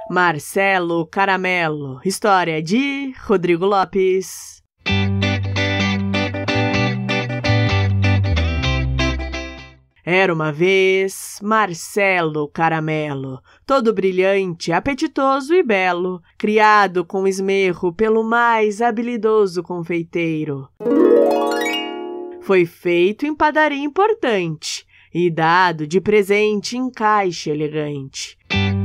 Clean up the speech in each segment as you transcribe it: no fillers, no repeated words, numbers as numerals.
Marcelo Caramelo, história de Rodrigo Lopes. Era uma vez Marcelo Caramelo, todo brilhante, apetitoso e belo, criado com esmerro pelo mais habilidoso confeiteiro. Foi feito em padaria importante e dado de presente em caixa elegante.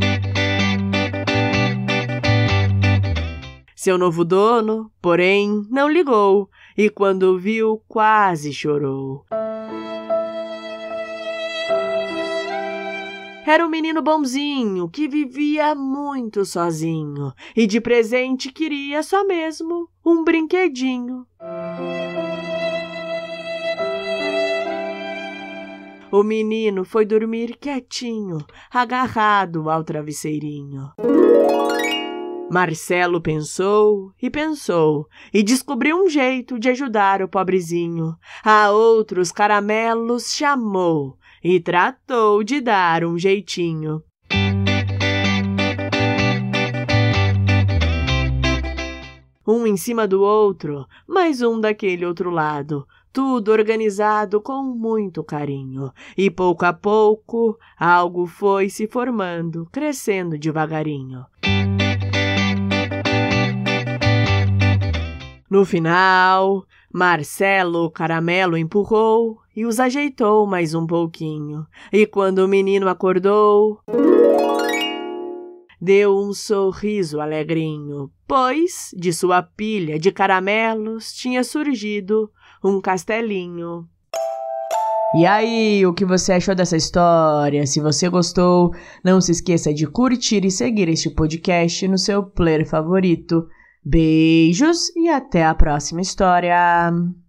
Seu novo dono, porém, não ligou e quando viu, quase chorou. Era um menino bonzinho que vivia muito sozinho e de presente queria só mesmo um brinquedinho. O menino foi dormir quietinho, agarrado ao travesseirinho. Marcelo pensou e descobriu um jeito de ajudar o pobrezinho. A outros caramelos chamou e tratou de dar um jeitinho. Um em cima do outro, mais um daquele outro lado, tudo organizado com muito carinho. E pouco a pouco, algo foi se formando, crescendo devagarinho. No final, Marcelo Caramelo empurrou e os ajeitou mais um pouquinho. E quando o menino acordou, deu um sorriso alegrinho, pois de sua pilha de caramelos tinha surgido um castelinho. E aí, o que você achou dessa história? Se você gostou, não se esqueça de curtir e seguir este podcast no seu player favorito. Beijos e até a próxima história!